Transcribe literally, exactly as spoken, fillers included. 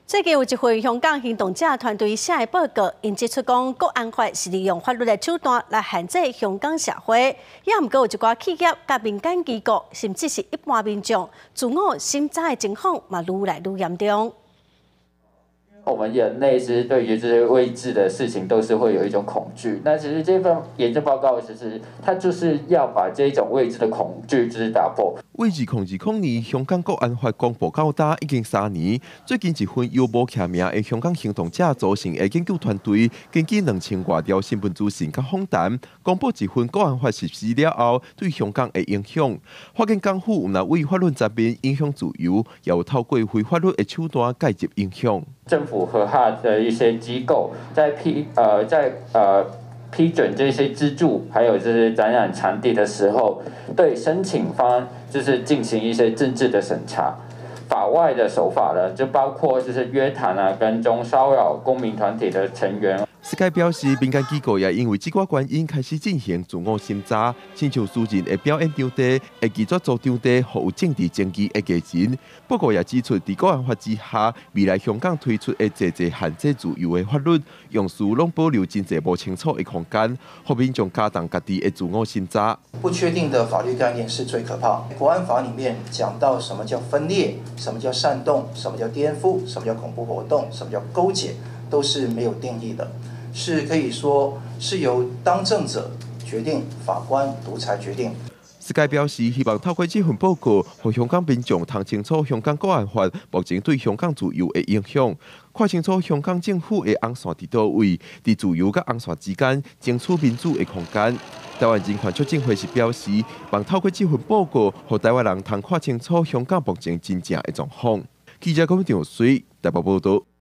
最近有一份香港行动者团队写的报告，因指出讲，国安法是利用法律的手段来限制香港社会，也毋过有一寡企业、甲民间机构，甚至是一般民众自我心灾的情况，嘛愈来愈严重。 我们人类是对于这些未知的事情都是会有一种恐惧。那其实这份研究报告，其实它就是要把这种未知的恐惧就是打破。 为自控制控年，香港国安法公布到大已经三年。最近一份由无签名的香港行动者组成的研究团队，根据两千多条新闻资讯甲访谈，公布一份国安法实施了后对香港的影响。发现港府有那为法律层面影响自由，也有透过非法律的手段介入影响。 政府和他的一些机构在批呃在呃批准这些资助，还有就是展览场地的时候，对申请方就是进行一些政治的审查。法外的手法呢，就包括就是约谈啊、跟踪、骚扰公民团体的成员。 Sky 表示，民间机构也因为这个原因开始进行自我审查，亲像私人的表演场地、会拒绝租场地，或有政治争议的价钱。报告也指出，在国安法之下，未来香港推出的这些限制自由的法律，用词拢保留真侪不清楚的空间，互民众加重家己的自我审查。 不确定的法律概念是最可怕。国安法里面讲到什么叫分裂，什么叫煽动，什么叫颠覆，什么叫恐怖活动，什么叫勾结，都是没有定义的。 是可以说是由当政者决定，法官独裁决定。 Sky 表示，希望透过这份报告，让香港民众看清楚香港国安法目前对香港自由的影响，看清楚香港政府的红线伫倒位，伫自由甲红线之间争取民主的空间。台湾人权促进会是表示，望透过这份报告，让台湾人通看清楚香港目前真正的状况。记者高明长随台北报道。